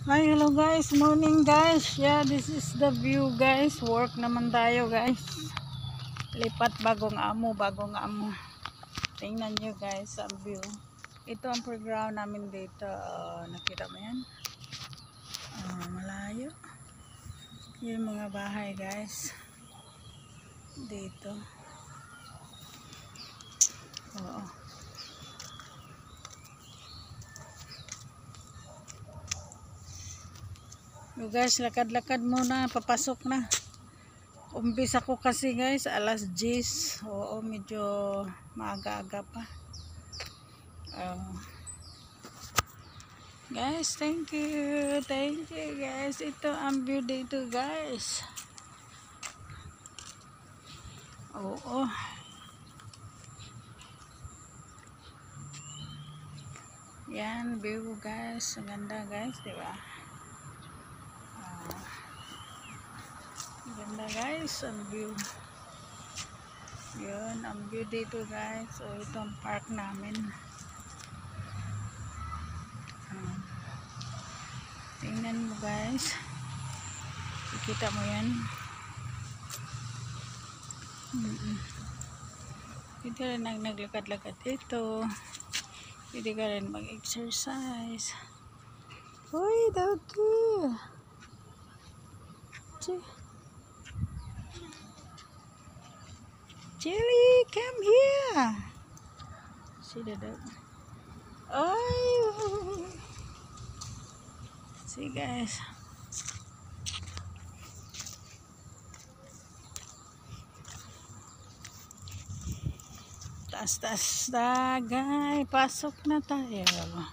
Hi, hello guys, morning guys. Yeah, this is the view guys. Work naman tayo guys. Lipat bagong amo. Tingnan nyo guys ang view. Ito ang playground namin dito. Nakita mo yan? Malayo. Yung mga bahay guys. Dito. Oo. So guys, lakad-lakad muna, papasok na. Umpisa ko kasi guys, alas 10. Oo, medyo maaga-aga pa. Guys, thank you guys. Ito ang view dito guys. Oo. Yan, view guys. Ang ganda guys, diba? Ganda guys ang view. Yun ang view dito guys. So ito ang park namin. Tingnan mo guys, ikita mo yan. Dito rin ang naglakad-lakad dito. Pwede ka rin mag-exercise. Uy, doggy. Chili, come here. See the dog. Oh. See guys. Taas-taas dagay. Pasok na tayo.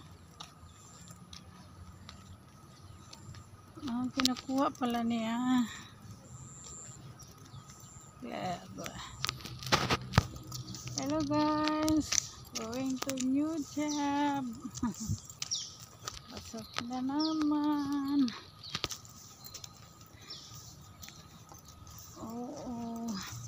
Pinakuha pala niya. Hello guys, going to new job. Pasok na naman. Oo.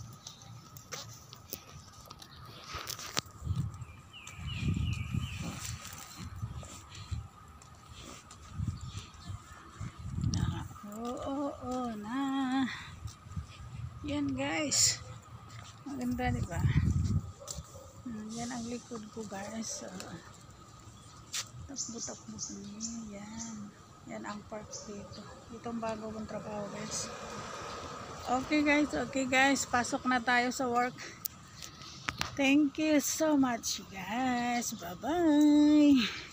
Oo na. Yan guys. Maganda diba? Yan ang likod ko guys. Takbo-takbo kami. Yan. Yan ang park dito. Itong bago kong trabaho guys. Okay guys. Pasok na tayo sa work. Thank you so much guys. Bye-bye.